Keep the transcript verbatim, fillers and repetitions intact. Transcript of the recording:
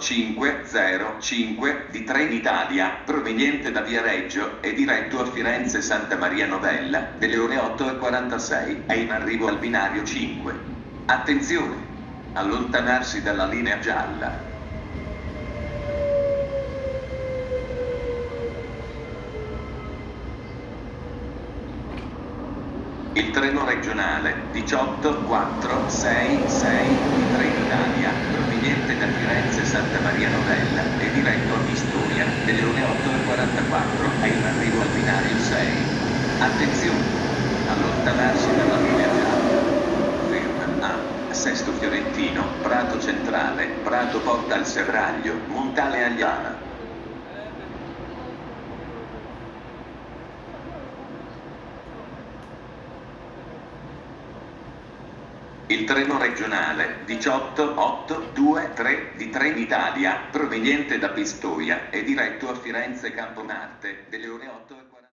cinque zero cinque di Trenitalia, proveniente da Viareggio e diretto a Firenze Santa Maria Novella, delle ore otto e quarantasei, è in arrivo al binario cinque. Attenzione! Allontanarsi dalla linea gialla. Il treno regionale diciotto quattro sei sei di Trenitalia, proveniente da Firenze Santa Maria Novella e diretto a Pistoia, delle ore otto e quarantaquattro, è in arrivo al binario sei. Attenzione! Allontanarsi dalla linea gialla. Ferma a Sesto Fiorentino, Prato Centrale, Prato Porta al Serraglio, Montale Agliana. Il treno regionale diciotto otto due tre di Trenitalia, proveniente da Pistoia e diretto a Firenze Campomarte, delle ore otto e quarantaquattro.